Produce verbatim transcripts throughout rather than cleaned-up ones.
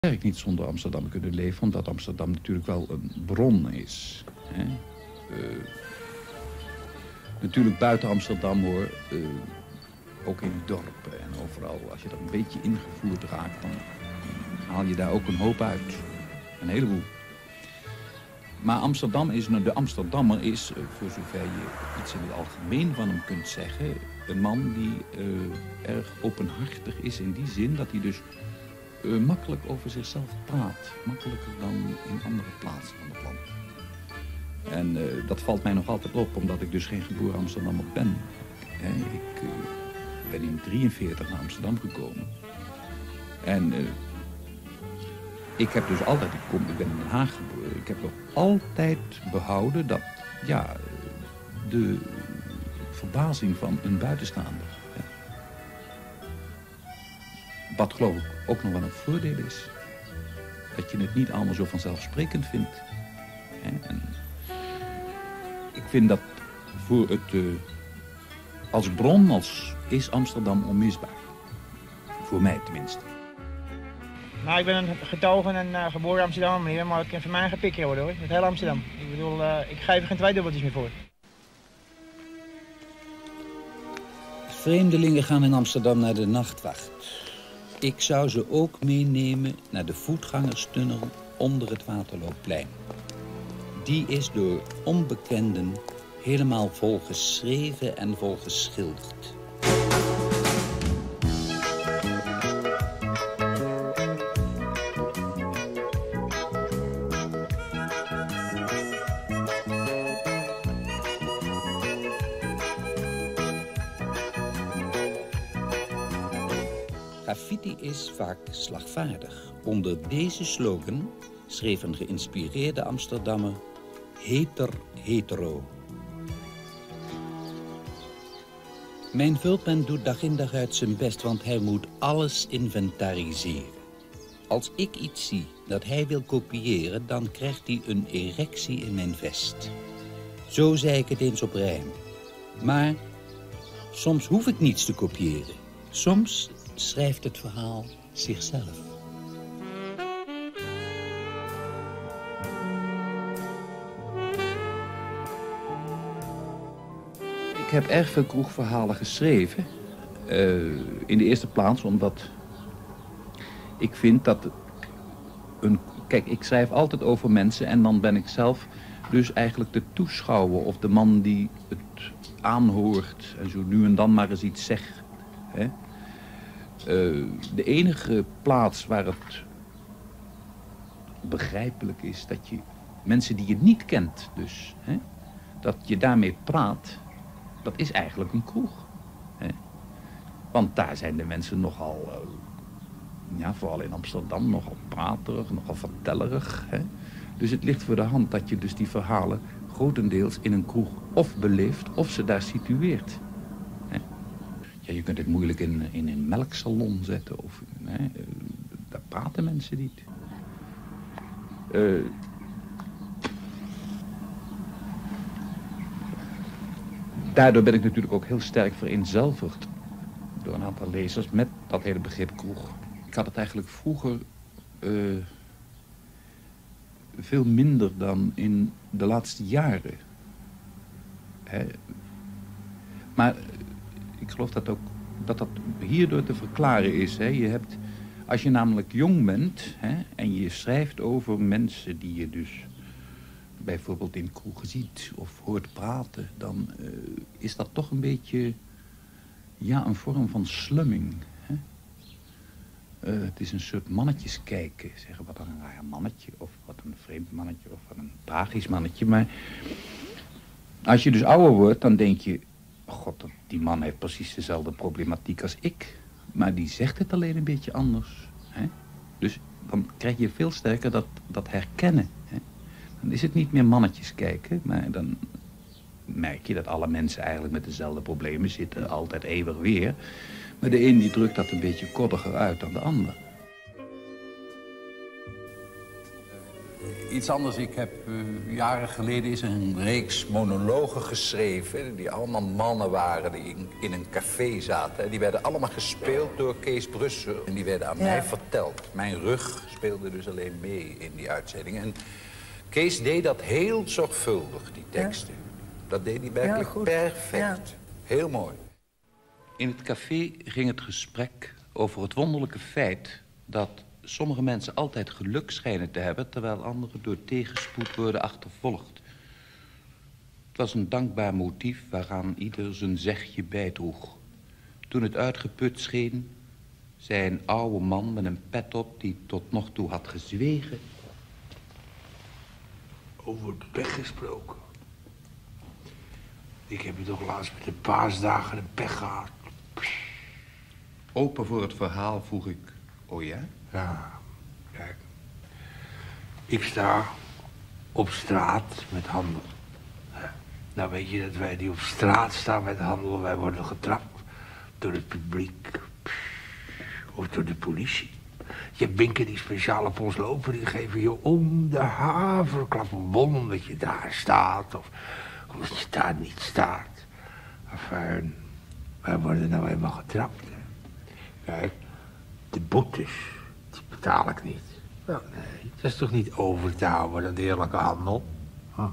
Werk niet zonder Amsterdam kunnen leven, omdat Amsterdam natuurlijk wel een bron is. Hè? Uh, natuurlijk buiten Amsterdam hoor, uh, ook in dorpen en overal. Als je er een beetje ingevoerd raakt, dan haal je daar ook een hoop uit. Een heleboel. Maar Amsterdam is, de Amsterdammer is, uh, voor zover je iets in het algemeen van hem kunt zeggen, een man die uh, erg openhartig is in die zin dat hij dus Uh, makkelijk over zichzelf praat. Makkelijker dan in andere plaatsen van het land. En uh, dat valt mij nog altijd op, omdat ik dus geen geboren Amsterdammer ben. He, ik uh, ben in drieënveertig naar Amsterdam gekomen. En uh, ik heb dus altijd, ik, kom, ik ben in Den Haag geboren, ik heb nog altijd behouden dat, ja, de verbazing van een buitenstaander. Wat geloof ik ook nog wel een voordeel is. Dat je het niet allemaal zo vanzelfsprekend vindt. En ik vind dat voor het, uh, als bron als is Amsterdam onmisbaar. Voor mij tenminste. Nou, ik ben een getogen en uh, geboren Amsterdammer meneer, maar ik kan voor mij gepikken worden hoor. Met heel Amsterdam. Ik bedoel, uh, ik geef er geen twee dubbeltjes meer voor. Vreemdelingen gaan in Amsterdam naar de nachtwacht. Ik zou ze ook meenemen naar de voetgangerstunnel onder het Waterloopplein. Die is door onbekenden helemaal volgeschreven en volgeschilderd. Graffiti is vaak slagvaardig. Onder deze slogan schreef een geïnspireerde Amsterdammer heter hetero. Mijn vulpen doet dag in dag uit zijn best, want hij moet alles inventariseren. Als ik iets zie dat hij wil kopiëren, dan krijgt hij een erectie in mijn vest. Zo zei ik het eens op rijm. Maar soms hoef ik niets te kopiëren. Soms schrijft het verhaal zichzelf. Ik heb erg veel kroegverhalen geschreven. Uh, in de eerste plaats omdat ik vind dat een... Kijk, ik schrijf altijd over mensen en dan ben ik zelf dus eigenlijk de toeschouwer of de man die het aanhoort en zo nu en dan maar eens iets zegt. Hè? Uh, de enige plaats waar het begrijpelijk is dat je mensen die je niet kent, dus hè, dat je daarmee praat, dat is eigenlijk een kroeg. Hè? Want daar zijn de mensen nogal, uh, ja, vooral in Amsterdam, nogal praterig, nogal vertellerig. Hè? Dus het ligt voor de hand dat je dus die verhalen grotendeels in een kroeg of beleeft of ze daar situeert. Ja, je kunt het moeilijk in, in een melksalon zetten. Of, nee, uh, daar praten mensen niet. Uh, daardoor ben ik natuurlijk ook heel sterk vereenzelvigd door een aantal lezers met dat hele begrip kroeg. Ik had het eigenlijk vroeger uh, veel minder dan in de laatste jaren. Hè? Maar ik geloof dat ook dat dat hierdoor te verklaren is. Hè. Je hebt, als je namelijk jong bent, hè, en je schrijft over mensen die je dus bijvoorbeeld in kroegen ziet of hoort praten, dan uh, is dat toch een beetje, ja, een vorm van slumming. Hè. Uh, het is een soort mannetjes kijken. Zeggen, wat een raar mannetje, of wat een vreemd mannetje, of wat een tragisch mannetje. Maar als je dus ouder wordt, dan denk je, god, die man heeft precies dezelfde problematiek als ik. Maar die zegt het alleen een beetje anders. Hè? Dus dan krijg je veel sterker dat, dat herkennen. Hè? Dan is het niet meer mannetjes kijken, maar dan merk je dat alle mensen eigenlijk met dezelfde problemen zitten, altijd eeuwig weer. Maar de een die drukt dat een beetje koddiger uit dan de ander. iets anders. Ik heb uh, jaren geleden is een reeks monologen geschreven... die allemaal mannen waren die in, in een café zaten. Die werden allemaal gespeeld door Kees Brussel. En die werden aan ja. mij verteld. Mijn rug speelde dus alleen mee in die uitzending. En Kees deed dat heel zorgvuldig, die teksten. Ja. Dat deed hij werkelijk ja, perfect. Ja. Heel mooi. In het café ging het gesprek over het wonderlijke feit... dat sommige mensen altijd geluk schijnen te hebben... terwijl anderen door tegenspoed worden achtervolgd. Het was een dankbaar motief waaraan ieder zijn zegje bijdroeg. Toen het uitgeput scheen, zei een oude man met een pet op... die tot nog toe had gezwegen. Over pech gesproken. Ik heb het toch laatst met de paasdagen een pech gehad. Open voor het verhaal vroeg ik, oh ja? Ja, kijk. Ik sta op straat met handel. Nou weet je dat wij die op straat staan met handel, wij worden getrapt door het publiek. Of door de politie. Je hebt binken die speciaal op ons lopen, die geven je om de haverklap een bon omdat je daar staat. Of omdat je daar niet staat. Enfin, wij worden nou eenmaal getrapt. Hè. Kijk, de boetes, die betaal ik niet. Wel, nee, dat is toch niet over te houden, dat eerlijke handel? Huh.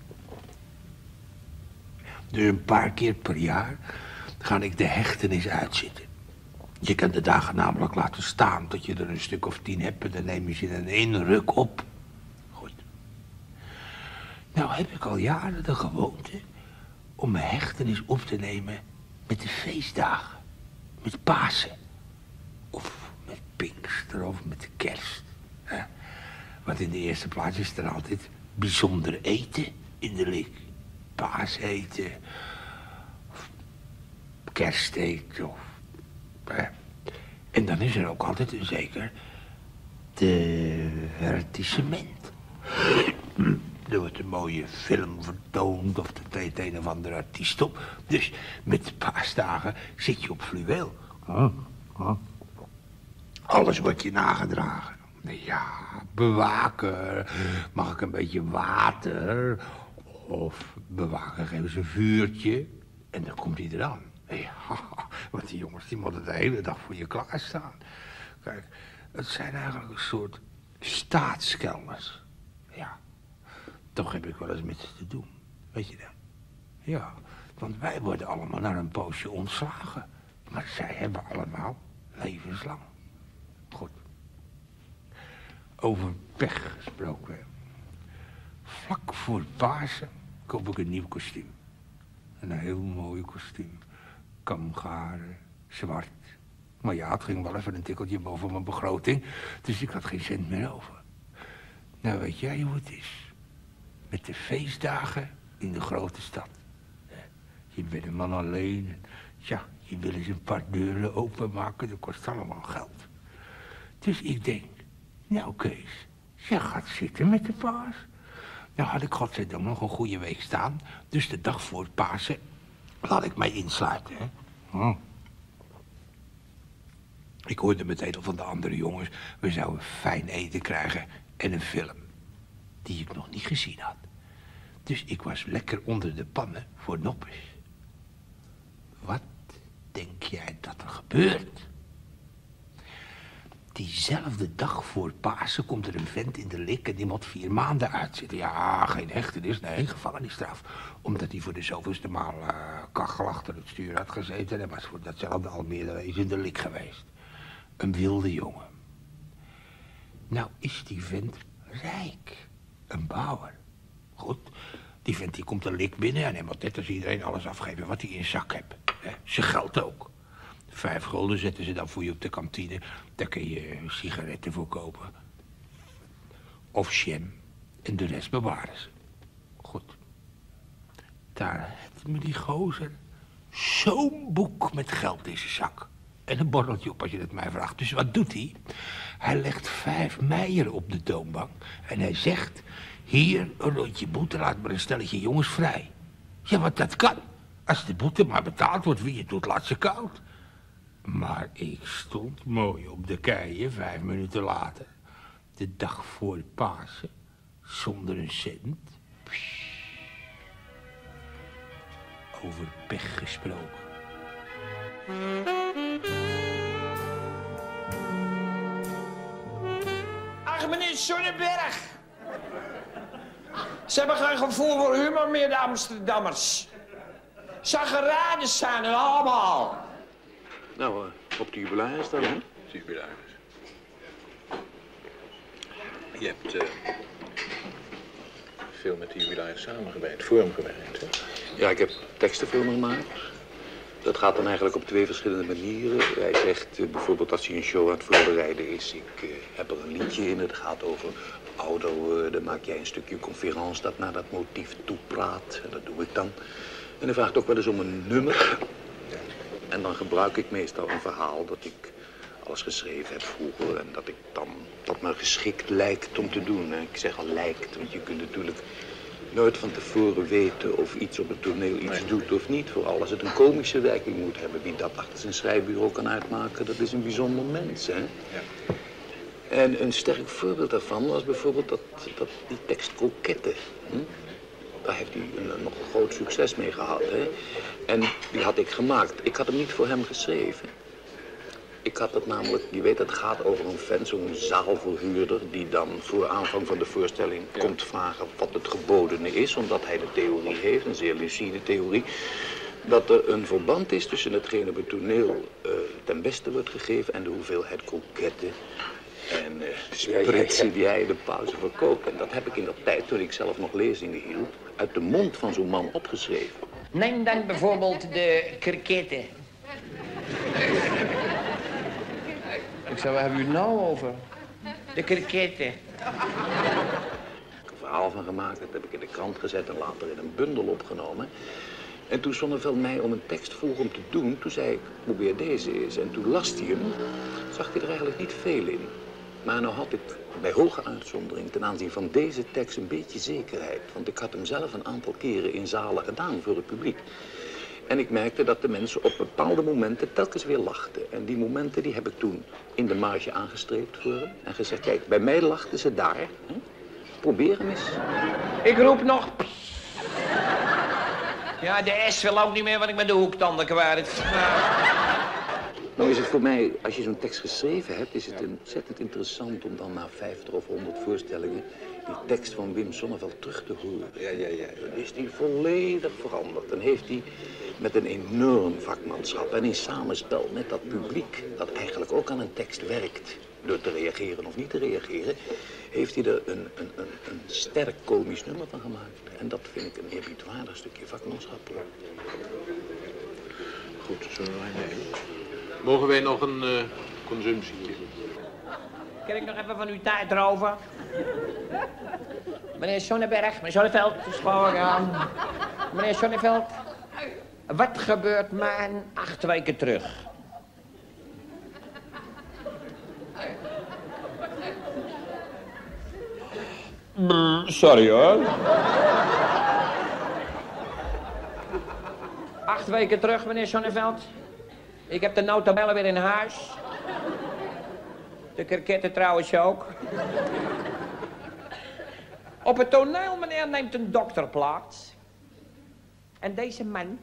Dus een paar keer per jaar ga ik de hechtenis uitzitten. Je kan de dagen namelijk laten staan tot je er een stuk of tien hebt... en dan neem je ze in één ruk op. Goed. Nou heb ik al jaren de gewoonte om mijn hechtenis op te nemen met de feestdagen. Met Pasen. Of met Pinkster of met de kerst. Hè? Want in de eerste plaats is er altijd bijzonder eten in de lik. Paaseten. Of kersteten. Of, hè? En dan is er ook altijd een zeker divertissement. Er wordt een mooie film vertoond of er treedt een of andere artiest op. Dus met de paasdagen zit je op fluweel. Huh? Huh? Alles wordt je nagedragen. Ja, bewaker. Mag ik een beetje water? Of bewaker geven ze een vuurtje. En dan komt hij eraan. Ja, want die jongens die moeten de hele dag voor je klaarstaan. Kijk, het zijn eigenlijk een soort staatskelders. Ja, toch heb ik wel eens met ze te doen. Weet je dat? Ja, want wij worden allemaal na een poosje ontslagen. Maar zij hebben allemaal levenslang. Goed. Over pech gesproken. Vlak voor Pasen koop ik een nieuw kostuum. Een heel mooi kostuum. Kamgaren, zwart. Maar ja, het ging wel even een tikkeltje boven mijn begroting. Dus ik had geen cent meer over. Nou, weet jij hoe het is? Met de feestdagen in de grote stad. Je bent een man alleen. Ja, je wil eens een paar deuren openmaken. Dat kost allemaal geld. Dus ik denk, nou Kees, jij gaat zitten met de paas. Nou had ik godzijdank nog een goede week staan. Dus de dag voor Pasen laat ik mij insluiten. Hè? Hm. Ik hoorde meteen al van de andere jongens. We zouden fijn eten krijgen en een film. Die ik nog niet gezien had. Dus ik was lekker onder de pannen voor noppes. Wat denk jij dat er gebeurt? Diezelfde dag voor Pasen komt er een vent in de lik en die moet vier maanden uitzitten. Ja, geen hechtenis, nee, gevangenisstraf. Omdat hij voor de zoveelste maal uh, kachel achter het stuur had gezeten en was voor datzelfde Almere eens in de lik geweest. Een wilde jongen. Nou is die vent rijk. Een bouwer. Goed, die vent die komt de lik binnen en hij moet net als iedereen alles afgeven wat hij in zak heeft. Zijn geld ook. Vijf gulden zetten ze dan voor je op de kantine. Daar kun je sigaretten voor kopen. Of jam. En de rest bewaren ze. Goed. Daar heeft me die gozer zo'n boek met geld in zijn zak. En een borreltje op als je het mij vraagt. Dus wat doet hij? Hij legt vijf meijer op de toonbank. En hij zegt, hier een rondje boete, laat maar een stelletje jongens vrij. Ja, want dat kan. Als de boete maar betaald wordt, wie het doet, laat ze koud. Maar ik stond mooi op de keien vijf minuten later. De dag voor Pasen. Zonder een cent. Over pech gesproken. Ach, meneer Sonnenberg. Ze hebben geen gevoel voor humor meer, de Amsterdammers. Zaggerijden zijn er allemaal. Nou, uh, op de jubilaris dan, hè? Jubilaris. Je hebt uh, veel met de jubilaris samengewerkt, voor hem gewerkt, hè? Ja, ik heb teksten voor hem gemaakt. Dat gaat dan eigenlijk op twee verschillende manieren. Hij zegt uh, bijvoorbeeld als hij een show aan het voorbereiden is... ik uh, heb er een liedje in, het gaat over ouder worden. Maak jij een stukje conferentie dat naar dat motief toepraat. En dat doe ik dan. En hij vraagt ook wel eens om een nummer. En dan gebruik ik meestal een verhaal dat ik alles geschreven heb vroeger... en dat ik dan, dat me geschikt lijkt om te doen. Ik zeg al lijkt, want je kunt natuurlijk nooit van tevoren weten of iets op het toneel iets nee. doet of niet. Vooral als het een komische werking moet hebben. Wie dat achter zijn schrijfbureau kan uitmaken, dat is een bijzonder mens, hè? Ja. En een sterk voorbeeld daarvan was bijvoorbeeld dat, dat die tekst Kroketten. Hm? Daar heeft hij een, een nog een groot succes mee gehad, hè? En die had ik gemaakt. Ik had hem niet voor hem geschreven. Ik had het namelijk, je weet, het gaat over een fan, zo'n zaalverhuurder... die dan voor aanvang van de voorstelling ja. komt vragen wat het gebodene is... omdat hij de theorie heeft, een zeer lucide theorie... dat er een verband is tussen hetgeen op het toneel uh, ten beste wordt gegeven... en de hoeveelheid kroketten en uh, spritsen die hij in de pauze verkoopt. En dat heb ik in dat tijd, toen ik zelf nog lezingen hield... uit de mond van zo'n man opgeschreven. Neem dan bijvoorbeeld de kroketten. Ik zei, waar hebben u het nou over? De kroketten. Ik heb een verhaal van gemaakt, dat heb ik in de krant gezet en later in een bundel opgenomen. En toen Sonneveld mij om een tekst vroeg om te doen, toen zei ik, probeer deze eens. En toen las hij hem, zag hij er eigenlijk niet veel in. Maar nou had ik bij hoge uitzondering ten aanzien van deze tekst een beetje zekerheid. Want ik had hem zelf een aantal keren in zalen gedaan voor het publiek. En ik merkte dat de mensen op bepaalde momenten telkens weer lachten. En die momenten die heb ik toen in de marge aangestreept voor hem. En gezegd, kijk, bij mij lachten ze daar. Hè? Probeer hem eens. Ik roep nog... Ja, de S wil ook niet meer, want ik ben de hoektanden kwijt. Nou is het voor mij, als je zo'n tekst geschreven hebt, is het ontzettend interessant om dan na vijftig of honderd voorstellingen die tekst van Wim Sonneveld terug te horen. Ja, ja, ja. Dan is die volledig veranderd. Dan heeft hij met een enorm vakmanschap en in samenspel met dat publiek, dat eigenlijk ook aan een tekst werkt, door te reageren of niet te reageren, heeft hij er een, een, een, een sterk komisch nummer van gemaakt. En dat vind ik een eerbiedwaardig stukje vakmanschap. Goed, zullen wij nemen. Mogen wij nog een uh, consumptietje? Kan ik nog even van uw tijd roven? Meneer Sonnenberg, meneer Sonneveld, is gewoon aan. Meneer Sonneveld, wat gebeurt mij acht weken terug? Sorry hoor. Acht weken terug, meneer Sonneveld. Ik heb de notabellen weer in huis. De kroketten trouwens ook. Op het toneel, meneer, neemt een dokter plaats. En deze man...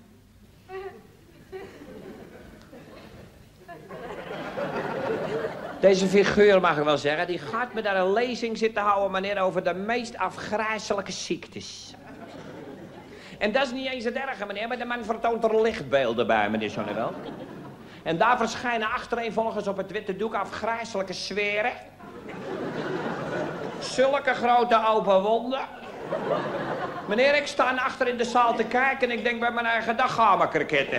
Deze figuur, mag ik wel zeggen, die gaat me daar een lezing zitten houden, meneer, over de meest afgrijselijke ziektes. En dat is niet eens het erge, meneer, maar de man vertoont er lichtbeelden bij, meneer Sonneveld. En daar verschijnen achtereenvolgens op het witte doek afgrijselijke zweren. Zulke grote open wonden. Meneer, ik sta achter in de zaal te kijken en ik denk bij mijn eigen, dag gaan we kroketten.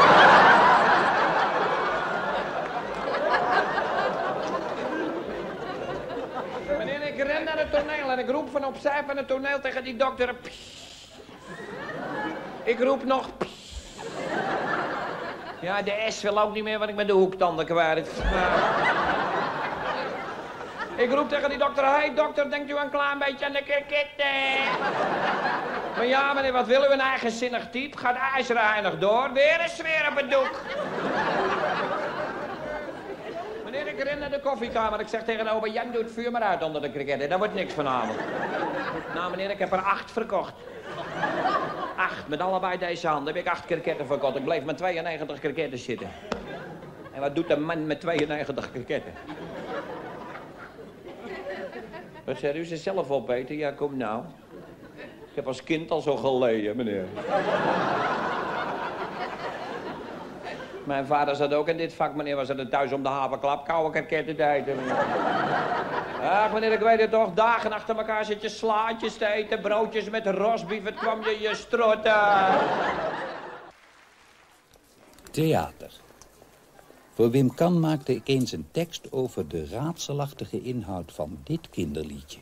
Meneer, ik ren naar het toneel en ik roep van opzij van het toneel tegen die dokter. Pss. Ik roep nog. Pss. Ja, de S wil ook niet meer, want ik ben de hoektanden kwijt. Ik roep tegen die dokter, hey dokter, denkt u een klein beetje aan de kroketten? Maar ja, meneer, wat wil u, een eigenzinnig type? Gaat ijzeren heilig door, weer een sfeer op het doek. Meneer, ik ik ren naar de koffiekamer. Ik zeg tegen opa Jan, doe het vuur maar uit onder de kriketten. Dat wordt niks vanavond. Nou meneer, ik heb er acht verkocht. Acht, met allebei deze handen heb ik acht kriketten verkocht. Ik bleef met tweeënnegentig kriketten zitten. En wat doet een man met tweeënnegentig kriketten? Wat zei u, ze zelf opeten? Ja, kom nou. Ik heb als kind al zo geleden, meneer. Mijn vader zat ook in dit vak, meneer. Was er thuis om de haverklap koude kriketten te eten, meneer. Ach, meneer, ik weet het toch. Dagen achter elkaar zit je slaatjes te eten. Broodjes met rosbief. Het kwam je je strotten. Theater. Voor Wim Kan maakte ik eens een tekst over de raadselachtige inhoud van dit kinderliedje.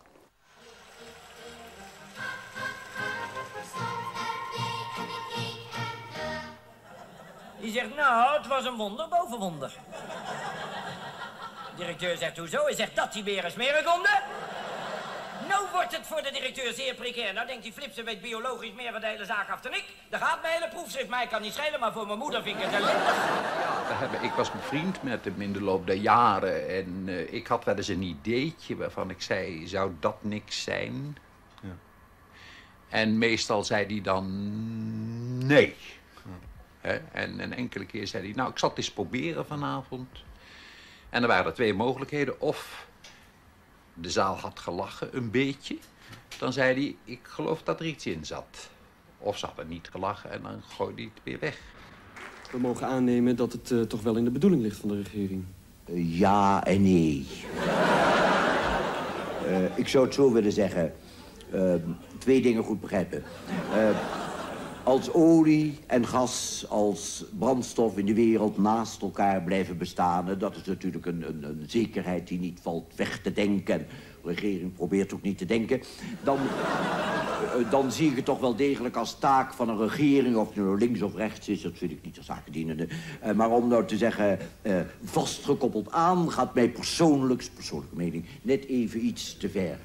Die zegt, nou, het was een wonder boven wonder. De directeur zegt, hoezo? Hij zegt, dat die beren smerenkonden. Nou wordt het voor de directeur zeer precair. Nou denkt die Flipsen weet biologisch meer van de hele zaak af dan ik. Daar gaat mijn hele proefschrift, mij kan niet schelen, maar voor mijn moeder vind ik het ellendig. Ja, ik was bevriend met hem in de loop der jaren. En uh, ik had wel eens een ideetje waarvan ik zei, zou dat niks zijn? Ja. En meestal zei hij dan, nee. Ja. He? En een enkele keer zei hij, nou, ik zal het eens proberen vanavond. En er waren er twee mogelijkheden. Of de zaal had gelachen, een beetje. Dan zei hij, ik geloof dat er iets in zat. Of ze hadden niet gelachen en dan gooide hij het weer weg. We mogen aannemen dat het uh, toch wel in de bedoeling ligt van de regering. Uh, ja en nee. uh, ik zou het zo willen zeggen. Uh, twee dingen goed begrijpen. Uh, als olie en gas als brandstof in de wereld naast elkaar blijven bestaan, dat is natuurlijk een, een, een zekerheid die niet valt weg te denken. De regering probeert ook niet te denken. Dan, uh, dan zie ik het toch wel degelijk als taak van een regering, of het nou links of rechts is, dat vind ik niet als zakendienende. Uh, maar om nou te zeggen, uh, vastgekoppeld aan, gaat mij persoonlijk, persoonlijke mening, net even iets te ver.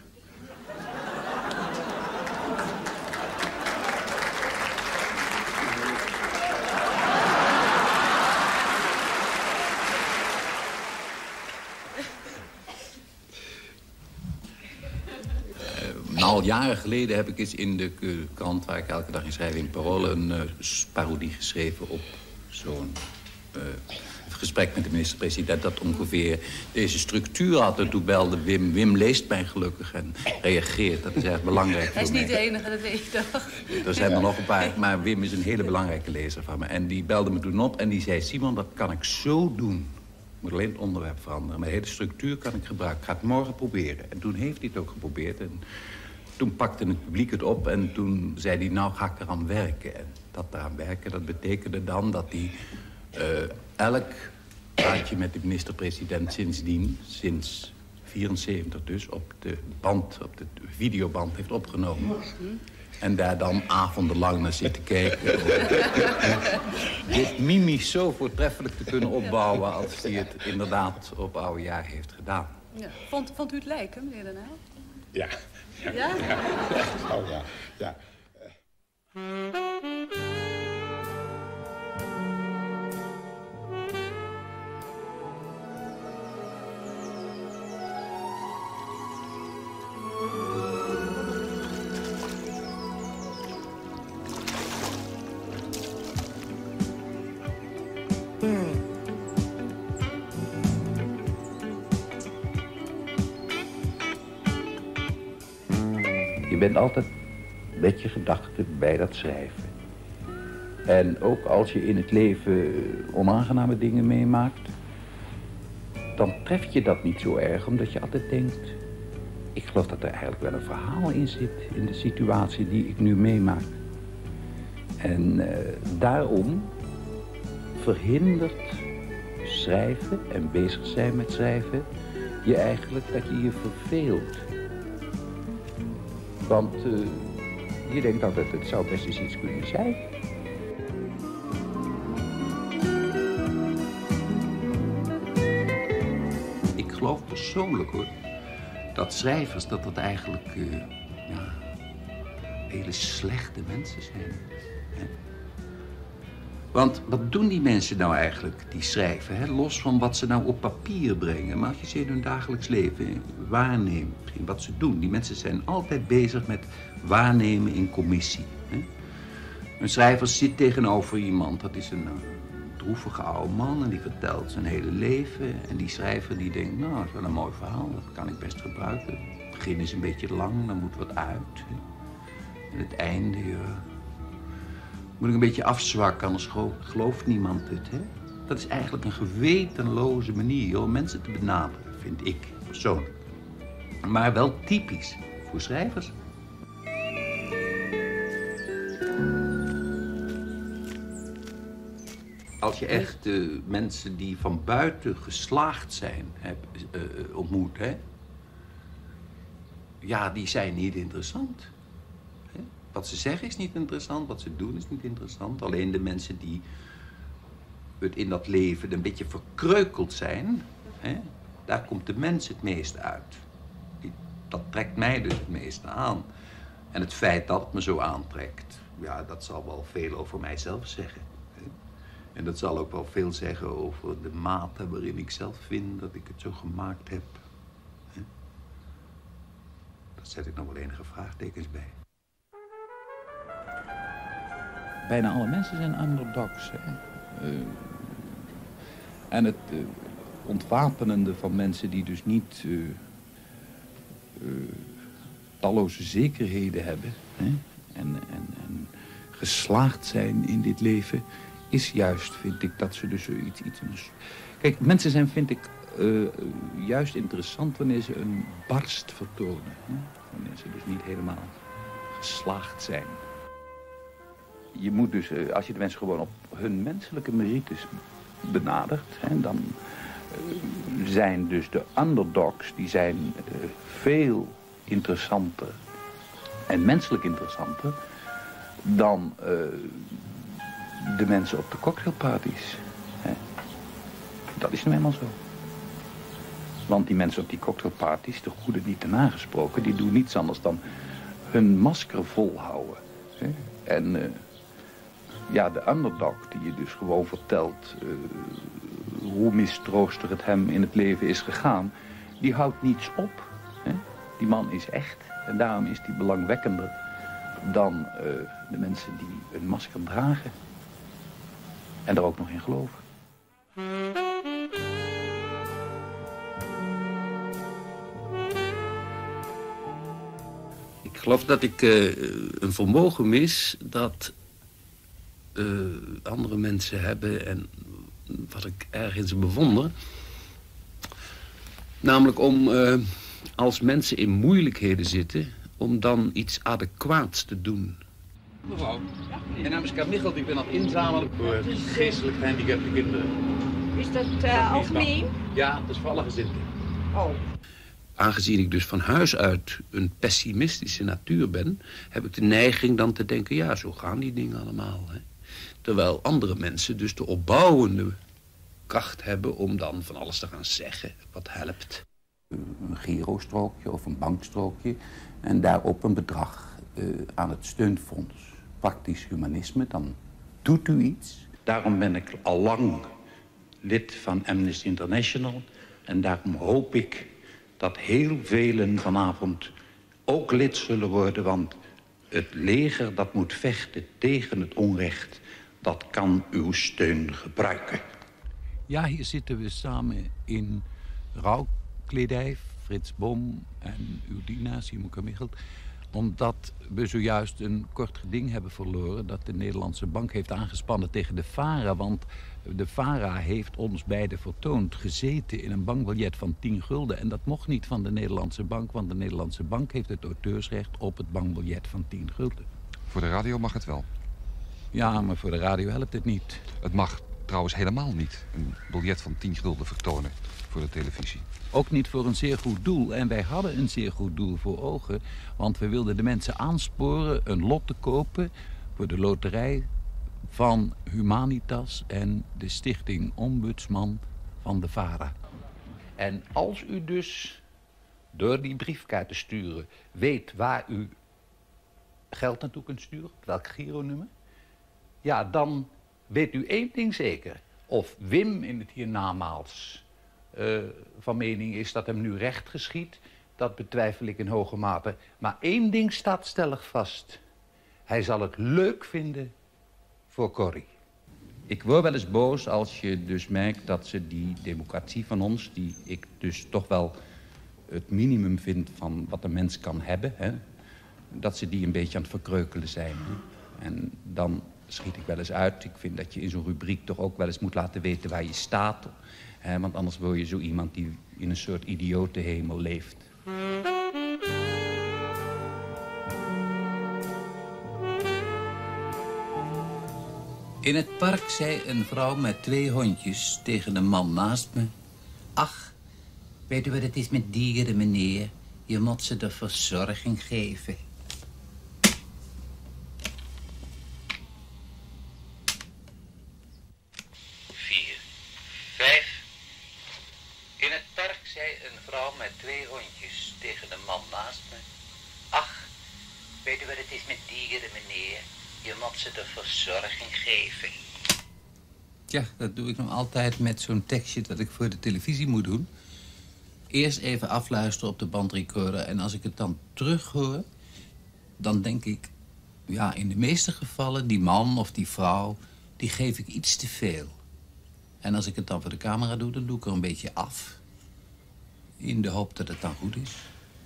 Al jaren geleden heb ik eens in de uh, krant, waar ik elke dag in schrijf, in Parool, een uh, parodie geschreven op zo'n uh, gesprek met de minister-president dat ongeveer deze structuur had. En toen belde Wim. Wim leest mij gelukkig en reageert. Dat is erg belangrijk voor mij. Hij is niet de enige, dat weet je toch? Er zijn er nog een paar, maar Wim is een hele belangrijke lezer van me. En die belde me toen op en die zei, Simon, dat kan ik zo doen. Ik moet alleen het onderwerp veranderen. Maar de hele structuur kan ik gebruiken. Ik ga het morgen proberen. En toen heeft hij het ook geprobeerd. En toen pakte het publiek het op en toen zei hij, nou ga ik eraan werken. En dat eraan werken, dat betekende dan dat hij uh, elk praatje met de minister-president sindsdien, sinds vierenzeventig dus, op de band, op de videoband heeft opgenomen. En daar dan avondenlang naar zitten kijken. Dit mimisch zo voortreffelijk te kunnen opbouwen als hij het inderdaad op oude jaar heeft gedaan. Ja. Vond, vond u het lijken, meneer Den Uyl? Ja. Ja? Ja? Ja. Oh, ja. Ja. Je bent altijd met je gedachten bij dat schrijven. En ook als je in het leven onaangename dingen meemaakt, dan treft je dat niet zo erg, omdat je altijd denkt, ik geloof dat er eigenlijk wel een verhaal in zit in de situatie die ik nu meemaak. En uh, daarom verhindert schrijven en bezig zijn met schrijven je eigenlijk dat je je verveelt. Want uh, je denkt altijd, het zou best eens iets kunnen zijn. Ik geloof persoonlijk hoor, dat schrijvers dat dat eigenlijk uh, ja, hele slechte mensen zijn. Hè? Want wat doen die mensen nou eigenlijk, die schrijven, hè? Los van wat ze nou op papier brengen. Maar als je ze in hun dagelijks leven waarneemt, in wat ze doen. Die mensen zijn altijd bezig met waarnemen in commissie. Hè? Een schrijver zit tegenover iemand, dat is een, een droevige oude man en die vertelt zijn hele leven. En die schrijver die denkt, nou, dat is wel een mooi verhaal, dat kan ik best gebruiken. Het begin is een beetje lang, dan moet wat uit. Hè? En het einde, ja, moet ik een beetje afzwakken, anders gelooft niemand het. Hè? Dat is eigenlijk een gewetenloze manier om mensen te benaderen, vind ik persoonlijk. Maar wel typisch voor schrijvers. Als je echt uh, mensen die van buiten geslaagd zijn hebt, uh, ontmoet, hè? Ja, die zijn niet interessant. Hè? Wat ze zeggen is niet interessant, wat ze doen is niet interessant. Alleen de mensen die het in dat leven een beetje verkreukeld zijn, hè? Daar komt de mens het meest uit. Die, dat trekt mij dus het meeste aan. En het feit dat het me zo aantrekt, ja, dat zal wel veel over mijzelf zeggen. En dat zal ook wel veel zeggen over de mate waarin ik zelf vind dat ik het zo gemaakt heb. He? Daar zet ik nog wel enige vraagtekens bij. Bijna alle mensen zijn underdogs. Hè? Uh, en het uh, ontwapenende van mensen die dus niet uh, uh, talloze zekerheden hebben. Hè? En, en, en geslaagd zijn in dit leven, is juist, vind ik, dat ze dus zoiets... Iets, kijk, mensen zijn, vind ik, uh, juist interessant wanneer ze een barst vertonen. Hè? Wanneer ze dus niet helemaal geslaagd zijn. Je moet dus, uh, als je de mensen gewoon op hun menselijke merites benadert, hè, dan uh, zijn dus de underdogs, die zijn uh, veel interessanter en menselijk interessanter dan uh, de mensen op de cocktailparties. Hè. Dat is nu eenmaal zo. Want die mensen op die cocktailparties, de goede niet te nagesproken, die doen niets anders dan hun masker volhouden. Hè. En uh, ja, de underdog die je dus gewoon vertelt uh, hoe mistroostig het hem in het leven is gegaan, die houdt niets op. Hè. Die man is echt en daarom is die belangwekkender dan uh, de mensen die een masker dragen. En er ook nog in geloven. Ik geloof dat ik uh, een vermogen mis dat uh, andere mensen hebben en wat ik erg in ze bewonder. Namelijk om, uh, als mensen in moeilijkheden zitten, om dan iets adequaats te doen. Mevrouw, mijn naam is Kaap Michelt, ik ben aan het inzamelen voor geestelijk gehandicapte kinderen. Is dat uh, algemeen? Ja, dat is voor alle gezinnen. Oh. Aangezien ik dus van huis uit een pessimistische natuur ben, heb ik de neiging dan te denken, ja, zo gaan die dingen allemaal. Hè? Terwijl andere mensen dus de opbouwende kracht hebben om dan van alles te gaan zeggen wat helpt. Een girostrookje of een bankstrookje en daarop een bedrag uh, aan het steunfonds. Praktisch humanisme, dan doet u iets. Daarom ben ik al lang lid van Amnesty International. En daarom hoop ik dat heel velen vanavond ook lid zullen worden. Want het leger dat moet vechten tegen het onrecht, dat kan uw steun gebruiken. Ja, hier zitten we samen in rouwkledij, Frits Bom en uw dienaar, Simon Michelt, omdat we zojuist een kort geding hebben verloren dat de Nederlandse Bank heeft aangespannen tegen de VARA. Want de VARA heeft ons beiden vertoond gezeten in een bankbiljet van tien gulden. En dat mocht niet van de Nederlandse Bank, want de Nederlandse Bank heeft het auteursrecht op het bankbiljet van tien gulden. Voor de radio mag het wel. Ja, maar voor de radio helpt het niet. Het mag trouwens helemaal niet een biljet van tien gulden vertonen voor de televisie. Ook niet voor een zeer goed doel. En wij hadden een zeer goed doel voor ogen. Want we wilden de mensen aansporen een lot te kopen voor de loterij van Humanitas en de stichting Ombudsman van de VARA. En als u dus door die briefkaart te sturen weet waar u geld naartoe kunt sturen, welk gironummer, ja, dan weet u één ding zeker. Of Wim in het hiernamaals uh, van mening is dat hem nu recht geschiedt, dat betwijfel ik in hoge mate. Maar één ding staat stellig vast. Hij zal het leuk vinden voor Corrie. Ik word wel eens boos als je dus merkt dat ze die democratie van ons, die ik dus toch wel het minimum vind van wat een mens kan hebben, hè, dat ze die een beetje aan het verkreukelen zijn. Hè. En dan schiet ik wel eens uit. Ik vind dat je in zo'n rubriek toch ook wel eens moet laten weten waar je staat. Hè, want anders word je zo iemand die in een soort idiotenhemel leeft. In het park zei een vrouw met twee hondjes tegen een man naast me: ach, weet u wat het is met dieren, meneer? Je moet ze de verzorging geven. Vier, vijf. In het park zei een vrouw met twee hondjes tegen een man naast me: ach, weet u wat het is met dieren, meneer? Je moet ze de verzorging geven. Tja, dat doe ik nog altijd met zo'n tekstje dat ik voor de televisie moet doen. Eerst even afluisteren op de bandrecorder en als ik het dan terughoor, dan denk ik, ja, in de meeste gevallen, die man of die vrouw, die geef ik iets te veel. En als ik het dan voor de camera doe, dan doe ik er een beetje af. In de hoop dat het dan goed is.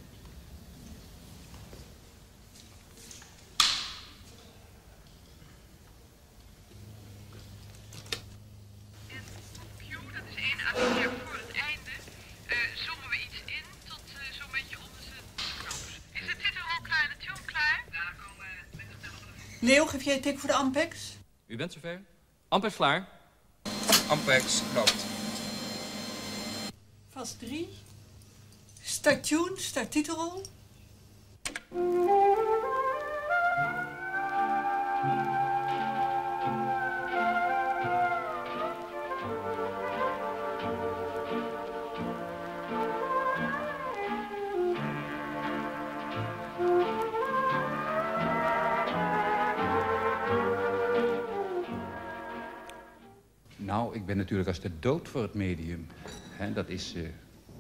Leo, geef jij een tik voor de Ampex? U bent zover. Ampex klaar. Ampex loopt. Fase drie. Start tune, start titelrol. Nou, ik ben natuurlijk als de dood voor het medium. He, dat is... Uh...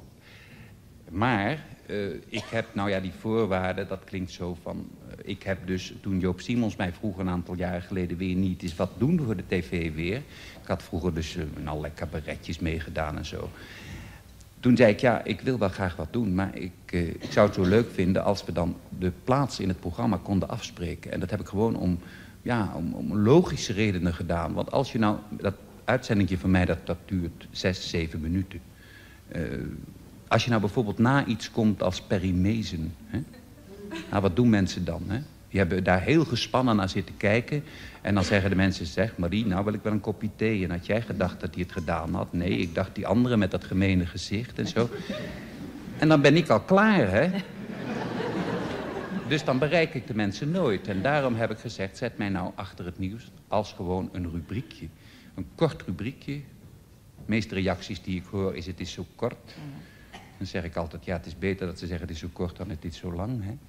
Maar uh, ik heb, nou ja, die voorwaarden, dat klinkt zo van... Uh, ik heb dus, toen Joop Simons mij vroeg een aantal jaren geleden weer niet eens wat doen voor de tv weer. Ik had vroeger dus uh, in allerlei cabaretjes meegedaan en zo. Toen zei ik, ja, ik wil wel graag wat doen, maar ik, uh, ik zou het zo leuk vinden als we dan de plaats in het programma konden afspreken. En dat heb ik gewoon om, ja, om, om logische redenen gedaan. Want als je nou... dat uitzendingje van mij, dat, dat duurt zes, zeven minuten. Uh, als je nou bijvoorbeeld na iets komt als perimezen, hè? Nou, wat doen mensen dan? Hè? Die hebben daar heel gespannen naar zitten kijken. En dan zeggen de mensen, zeg Marie, nou wil ik wel een kopje thee. En had jij gedacht dat hij het gedaan had? Nee, ik dacht die andere met dat gemene gezicht en zo. En dan ben ik al klaar, hè? Dus dan bereik ik de mensen nooit. En daarom heb ik gezegd, zet mij nou achter het nieuws als gewoon een rubriekje. Een kort rubriekje. De meeste reacties die ik hoor is, het is zo kort. Dan zeg ik altijd, ja, het is beter dat ze zeggen, het is zo kort dan het is zo lang, hè?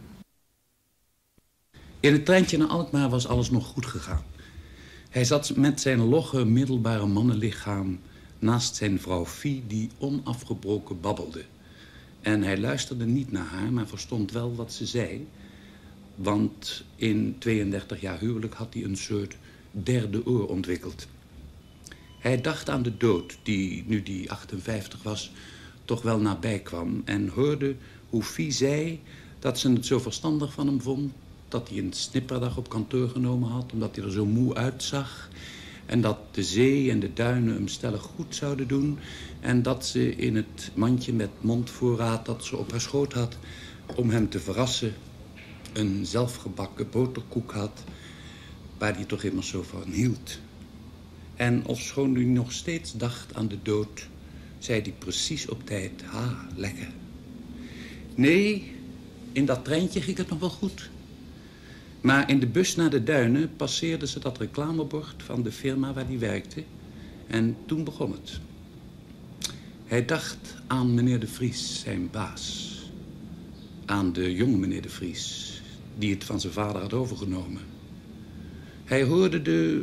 In het treintje naar Alkmaar was alles nog goed gegaan. Hij zat met zijn logge, middelbare mannenlichaam naast zijn vrouw Fie, die onafgebroken babbelde. En hij luisterde niet naar haar, maar verstond wel wat ze zei. Want in tweeëndertig jaar huwelijk had hij een soort derde oor ontwikkeld. Hij dacht aan de dood, die, nu die achtenvijftig was, toch wel nabij kwam. En hoorde hoe Fie zei dat ze het zo verstandig van hem vond, dat hij een snipperdag op kantoor genomen had, omdat hij er zo moe uitzag. En dat de zee en de duinen hem stellig goed zouden doen. En dat ze in het mandje met mondvoorraad dat ze op haar schoot had, om hem te verrassen, een zelfgebakken boterkoek had, waar hij toch immers zo van hield. En ofschoon hij nog steeds dacht aan de dood, zei hij precies op tijd, ha, lekker. Nee, in dat treintje ging het nog wel goed. Maar in de bus naar de duinen passeerden ze dat reclamebord van de firma waar hij werkte. En toen begon het. Hij dacht aan meneer de Vries, zijn baas. Aan de jonge meneer de Vries, die het van zijn vader had overgenomen. Hij hoorde de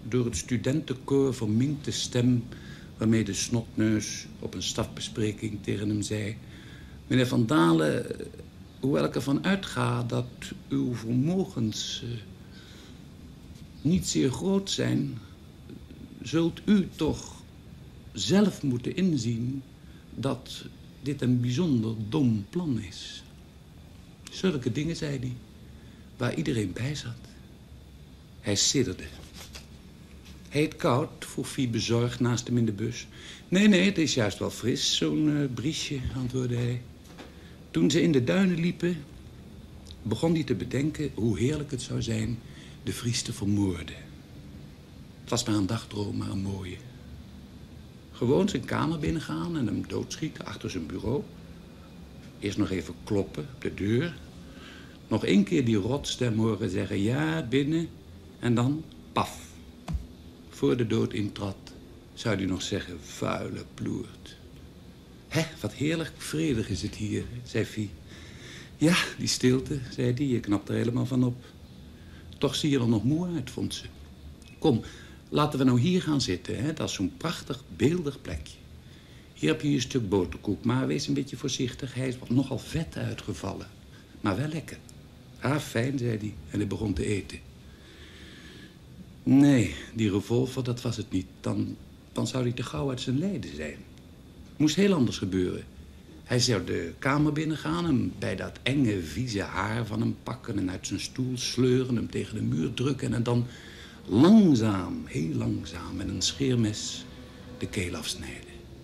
door het studentenkoor verminkte stem waarmee de snotneus op een stafbespreking tegen hem zei: meneer Van Dalen, hoewel ik ervan uitga dat uw vermogens uh, niet zeer groot zijn, zult u toch zelf moeten inzien dat dit een bijzonder dom plan is. Zulke dingen, zei hij, waar iedereen bij zat. Hij sidderde. Heet koud, vroeg Fie bezorgd naast hem in de bus. Nee, nee, het is juist wel fris, zo'n uh, briesje, antwoordde hij. Toen ze in de duinen liepen, begon hij te bedenken hoe heerlijk het zou zijn de Vries te vermoorden. Het was maar een dagdroom, maar een mooie. Gewoon zijn kamer binnengaan en hem doodschieten achter zijn bureau. Eerst nog even kloppen op de deur. Nog één keer die rotstem horen zeggen ja, binnen. En dan, paf. Voor de dood intrad, zou hij nog zeggen, vuile ploert. Hé, wat heerlijk vredig is het hier, zei Fie. Ja, die stilte, zei hij, je knapt er helemaal van op. Toch zie je er nog moe uit, vond ze. Kom, laten we nou hier gaan zitten, hè? Dat is zo'n prachtig, beeldig plekje. Hier heb je een stuk boterkoek, maar wees een beetje voorzichtig. Hij is nogal vet uitgevallen, maar wel lekker. Ah, fijn, zei hij, en hij begon te eten. Nee, die revolver, dat was het niet. Dan, dan zou hij te gauw uit zijn lijden zijn. Moest heel anders gebeuren. Hij zou de kamer binnengaan, hem bij dat enge, vieze haar van hem pakken en uit zijn stoel sleuren, hem tegen de muur drukken en dan langzaam, heel langzaam, met een scheermes de keel afsnijden.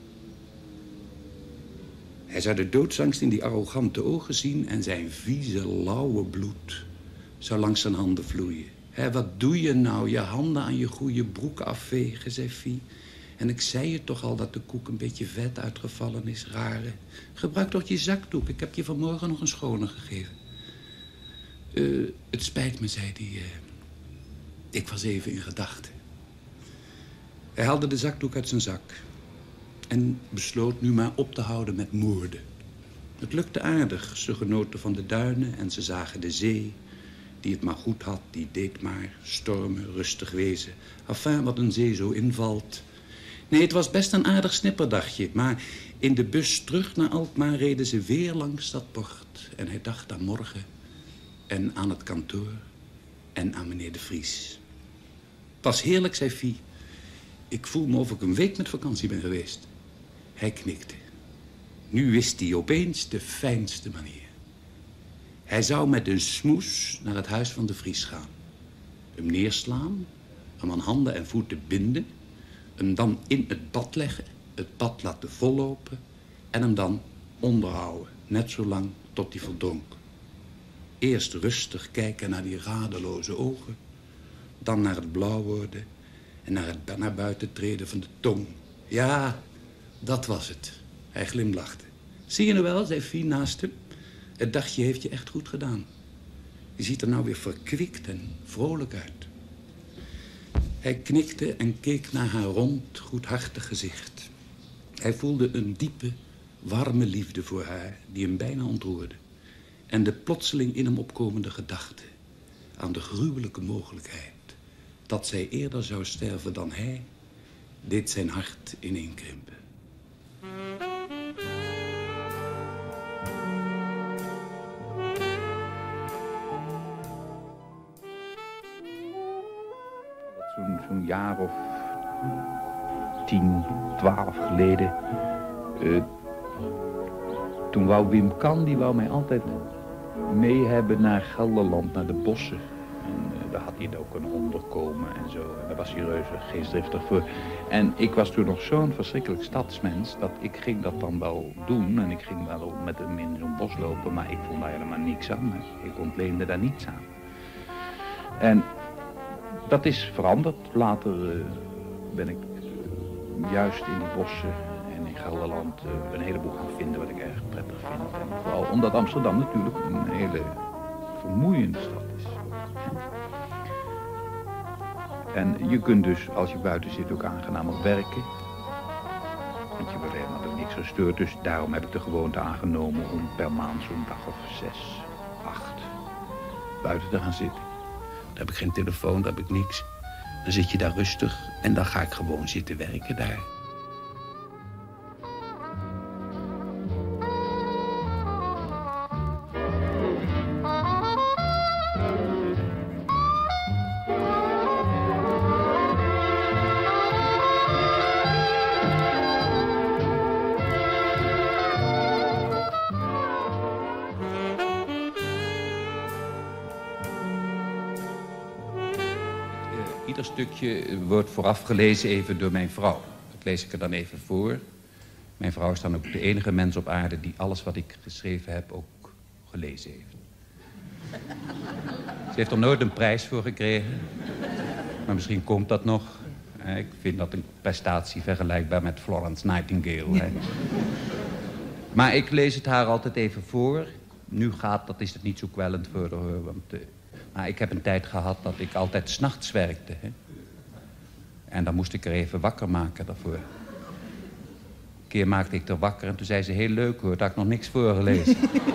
Hij zou de doodsangst in die arrogante ogen zien en zijn vieze, lauwe bloed zou langs zijn handen vloeien. Hé, wat doe je nou? Je handen aan je goede broek afvegen, zei Fie. En ik zei je toch al dat de koek een beetje vet uitgevallen is, rare. Gebruik toch je zakdoek. Ik heb je vanmorgen nog een schone gegeven. Uh, het spijt me, zei hij. Uh, ik was even in gedachten. Hij haalde de zakdoek uit zijn zak. En besloot nu maar op te houden met moorden. Het lukte aardig. Ze genoten van de duinen en ze zagen de zee. Die het maar goed had, die deed maar stormen, rustig wezen. Enfin, wat een zee zo invalt. Nee, het was best een aardig snipperdagje. Maar in de bus terug naar Alkmaar reden ze weer langs dat bord. En hij dacht aan morgen en aan het kantoor en aan meneer de Vries. Het was heerlijk, zei Fie. Ik voel me of ik een week met vakantie ben geweest. Hij knikte. Nu wist hij opeens de fijnste manier. Hij zou met een smoes naar het huis van de Vries gaan. Hem neerslaan, hem aan handen en voeten binden, hem dan in het bad leggen, het bad laten vollopen en hem dan onderhouden, net zo lang tot hij verdronk. Eerst rustig kijken naar die radeloze ogen, dan naar het blauw worden en naar het naar buiten treden van de tong. Ja, dat was het. Hij glimlachte. Zie je nou wel, zei Fie naast hem. Het dagje heeft je echt goed gedaan. Je ziet er nou weer verkwikt en vrolijk uit. Hij knikte en keek naar haar rond, goedhartig gezicht. Hij voelde een diepe, warme liefde voor haar die hem bijna ontroerde. En de plotseling in hem opkomende gedachte aan de gruwelijke mogelijkheid dat zij eerder zou sterven dan hij, deed zijn hart ineenkrimpen. Zo'n zo'n jaar of tien, twaalf geleden. Uh, toen wou Wim Kan, die wou mij altijd mee hebben naar Gelderland, naar de bossen. En uh, daar had hij ook een onderkomen en zo. En daar was hij reuze geestdriftig voor. En ik was toen nog zo'n verschrikkelijk stadsmens, dat ik ging dat dan wel doen. En ik ging wel met hem in zo'n bos lopen, maar ik vond daar helemaal niks aan. Ik ontleende daar niets aan. En dat is veranderd. Later uh, ben ik uh, juist in die bossen en in Gelderland uh, een heleboel gaan vinden wat ik erg prettig vind. En vooral omdat Amsterdam natuurlijk een hele vermoeiende stad is. En je kunt dus, als je buiten zit, ook aangenamer werken. Want je wordt helemaal door niks gestoord. Dus daarom heb ik de gewoonte aangenomen om per maand zo'n dag of zes, acht buiten te gaan zitten. Daar heb ik geen telefoon, daar heb ik niks. Dan zit je daar rustig en dan ga ik gewoon zitten werken daar. Ieder stukje wordt vooraf gelezen even door mijn vrouw. Dat lees ik er dan even voor. Mijn vrouw is dan ook de enige mens op aarde die alles wat ik geschreven heb ook gelezen heeft. Ze heeft er nooit een prijs voor gekregen. Maar misschien komt dat nog. Ik vind dat een prestatie vergelijkbaar met Florence Nightingale. Hè. Maar ik lees het haar altijd even voor. Nu gaat, dat is het niet zo kwellend voor haar, want... Uh, Maar ik heb een tijd gehad dat ik altijd 's nachts werkte. Hè? En dan moest ik er even wakker maken daarvoor. Een keer maakte ik er wakker en toen zei ze... heel leuk hoor, daar had ik nog niks voorgelezen.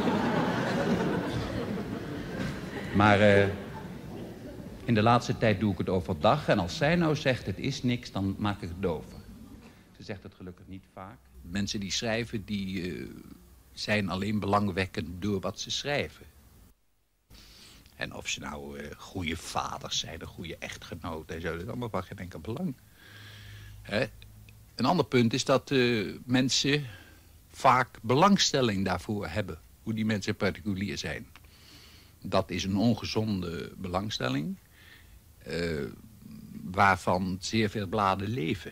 Maar uh, in de laatste tijd doe ik het overdag. En als zij nou zegt het is niks, dan maak ik het over. Ze zegt het gelukkig niet vaak. Mensen die schrijven, die uh, zijn alleen belangwekkend door wat ze schrijven. En of ze nou uh, goede vaders zijn, een goede echtgenoten en zo, dat is allemaal van geen enkel belang. Hè? Een ander punt is dat uh, mensen vaak belangstelling daarvoor hebben, hoe die mensen particulier zijn. Dat is een ongezonde belangstelling, uh, waarvan zeer veel bladen leven.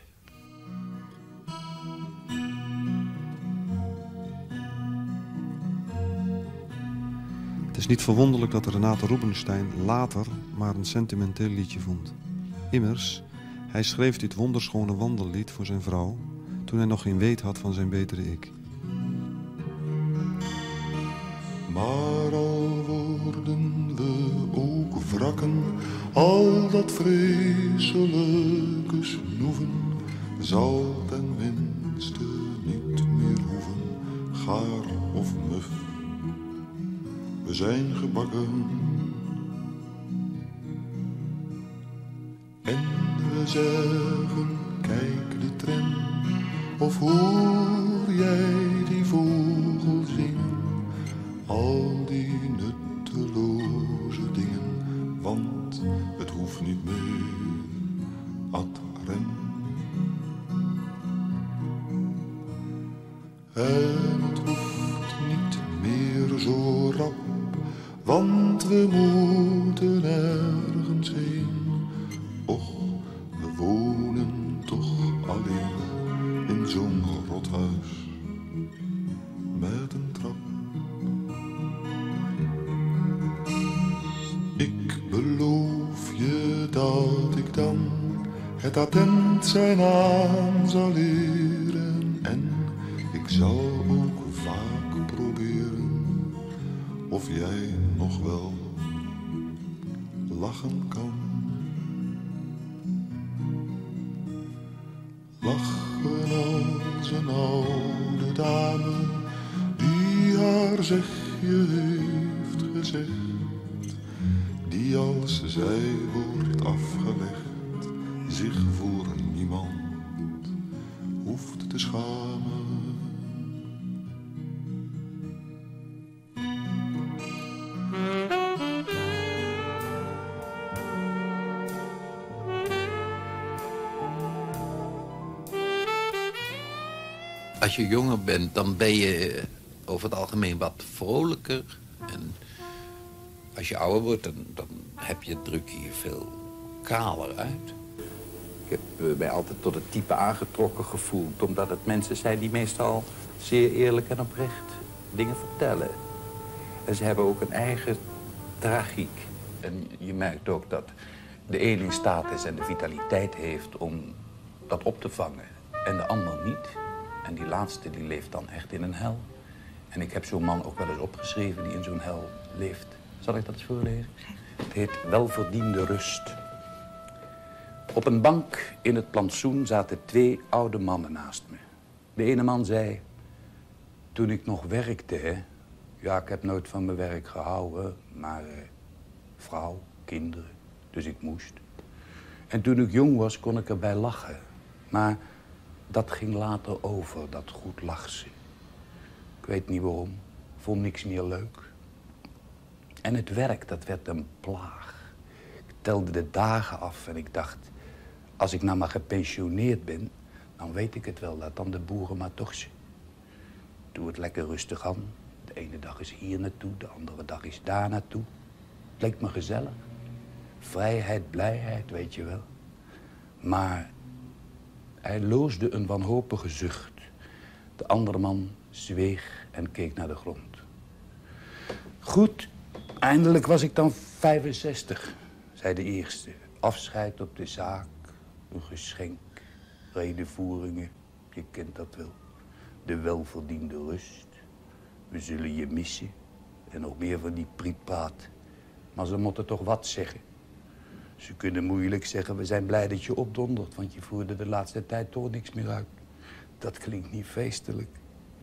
Het is niet verwonderlijk dat Renate Rubinstein later maar een sentimenteel liedje vond. Immers, hij schreef dit wonderschone wandellied voor zijn vrouw toen hij nog geen weet had van zijn betere ik. Maar al worden we ook wrakken, al dat vreselijke snoeven zal ten minste niet meer hoeven, gaar of muf. We zijn gebakken en we zeggen, kijk de tram, of hoor jij die vogel zingen, al die nutteloze dingen, want het hoeft niet meer ad rem. En het hoeft niet meer zo rap, want we moeten ergens heen. Och, we wonen toch alleen in zo'n rothuis met een trap. Ik beloof je dat ik dan het attent zijn aan zal leren. En ik zal ook vaak proberen of jij nog wel lachen kan. Lachen als een oude dame die haar zegje heeft gezegd, die als zij wordt afgelegd zich voor niemand hoeft te schamen. Als je jonger bent, dan ben je over het algemeen wat vrolijker. En als je ouder wordt, dan, dan heb je, druk je je veel kaler uit. Ik heb mij altijd tot het type aangetrokken gevoeld, omdat het mensen zijn die meestal zeer eerlijk en oprecht dingen vertellen. En ze hebben ook een eigen tragiek. En je merkt ook dat de een in staat is en de vitaliteit heeft om dat op te vangen en de ander niet. En die laatste die leeft dan echt in een hel. En ik heb zo'n man ook wel eens opgeschreven die in zo'n hel leeft. Zal ik dat eens voorlezen? Het heet Welverdiende Rust. Op een bank in het plantsoen zaten twee oude mannen naast me. De ene man zei, toen ik nog werkte, hè. Ja, ik heb nooit van mijn werk gehouden, maar eh, vrouw, kinderen, dus ik moest. En toen ik jong was, kon ik erbij lachen. Maar dat ging later over, dat goed lachsen. Ik weet niet waarom. Vond niks meer leuk. En het werk, dat werd een plaag. Ik telde de dagen af en ik dacht... als ik nou maar gepensioneerd ben... dan weet ik het wel, dat dan de boeren maar toch zijn. Doe het lekker rustig aan. De ene dag is hier naartoe, de andere dag is daar naartoe. Het leek me gezellig. Vrijheid, blijheid, weet je wel. Maar hij loosde een wanhopige zucht. De andere man zweeg en keek naar de grond. Goed, eindelijk was ik dan vijfenzestig, zei de eerste. Afscheid op de zaak, een geschenk, redevoeringen, je kent dat wel. De welverdiende rust. We zullen je missen. En nog meer van die prietpraat. Maar ze moeten toch wat zeggen. Ze kunnen moeilijk zeggen, we zijn blij dat je opdondert, want je voerde de laatste tijd toch niks meer uit. Dat klinkt niet feestelijk.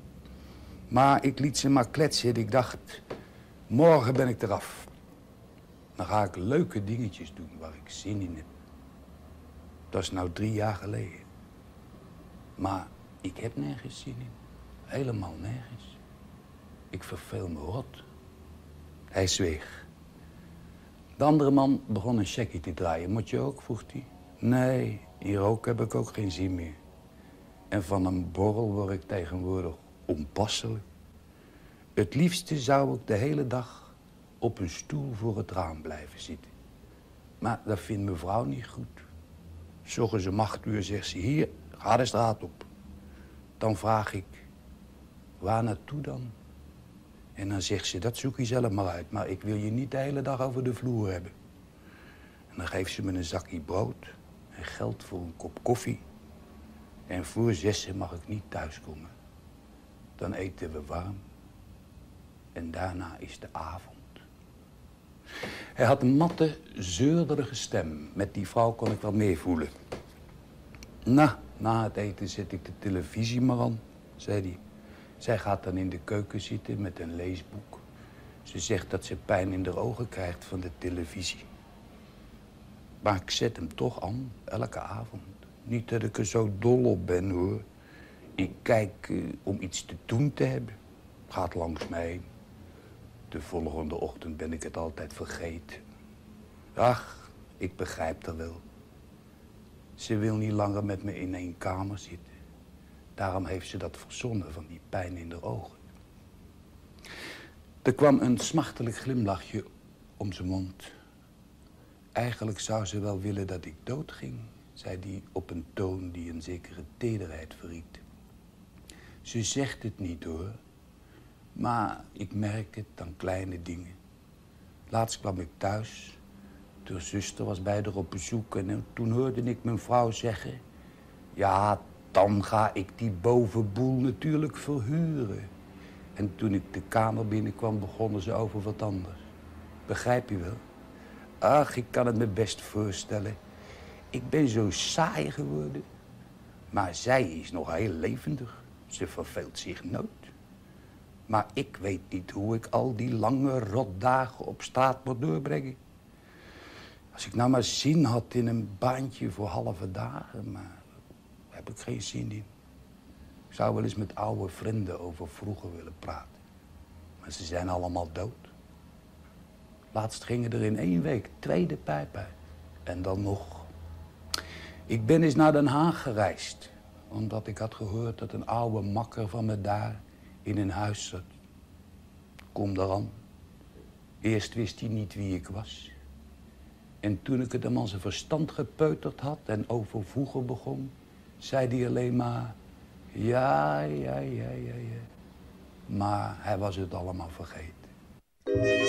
Maar ik liet ze maar kletsen. Ik dacht, morgen ben ik eraf. Dan ga ik leuke dingetjes doen waar ik zin in heb. Dat is nou drie jaar geleden. Maar ik heb nergens zin in. Helemaal nergens. Ik verveel me rot. Hij zweeg. De andere man begon een checkie te draaien. Moet je ook, vroeg hij. Nee, hier ook heb ik ook geen zin meer. En van een borrel word ik tegenwoordig onpasselijk. Het liefste zou ik de hele dag op een stoel voor het raam blijven zitten. Maar dat vindt mevrouw niet goed. 'S Ochtends om acht uur zegt ze, hier, ga de straat op. Dan vraag ik, waar naartoe dan? En dan zegt ze, dat zoek je zelf maar uit. Maar ik wil je niet de hele dag over de vloer hebben. En dan geeft ze me een zakje brood en geld voor een kop koffie. En voor zessen mag ik niet thuiskomen. Dan eten we warm. En daarna is de avond. Hij had een matte, zeurderige stem. Met die vrouw kon ik wel meevoelen. Nou, na het eten zet ik de televisie maar aan, zei hij. Zij gaat dan in de keuken zitten met een leesboek. Ze zegt dat ze pijn in de ogen krijgt van de televisie. Maar ik zet hem toch aan, elke avond. Niet dat ik er zo dol op ben, hoor. Ik kijk uh, om iets te doen te hebben. Gaat langs mij heen. De volgende ochtend ben ik het altijd vergeten. Ach, ik begrijp dat wel. Ze wil niet langer met me in één kamer zitten. Daarom heeft ze dat verzonnen van die pijn in de ogen. Er kwam een smachtelijk glimlachje om zijn mond. Eigenlijk zou ze wel willen dat ik doodging, zei hij op een toon die een zekere tederheid verried. Ze zegt het niet, hoor. Maar ik merk het aan kleine dingen. Laatst kwam ik thuis. De zuster was bij haar op bezoek en toen hoorde ik mijn vrouw zeggen... Ja, dan ga ik die bovenboel natuurlijk verhuren. En toen ik de kamer binnenkwam, begonnen ze over wat anders. Begrijp je wel? Ach, ik kan het me best voorstellen. Ik ben zo saai geworden. Maar zij is nog heel levendig. Ze verveelt zich nooit. Maar ik weet niet hoe ik al die lange rotdagen op straat moet doorbrengen. Als ik nou maar zin had in een baantje voor halve dagen, maar daar heb ik geen zin in. Ik zou wel eens met oude vrienden over vroeger willen praten. Maar ze zijn allemaal dood. Laatst gingen er in één week twee de pijp uit. En dan nog. Ik ben eens naar Den Haag gereisd. Omdat ik had gehoord dat een oude makker van me daar in een huis zat. Kom eraan. Eerst wist hij niet wie ik was. En toen ik het hem aan zijn verstand gepeuterd had en over vroeger begon, zei hij alleen maar, ja, ja, ja, ja, ja. Maar hij was het allemaal vergeten.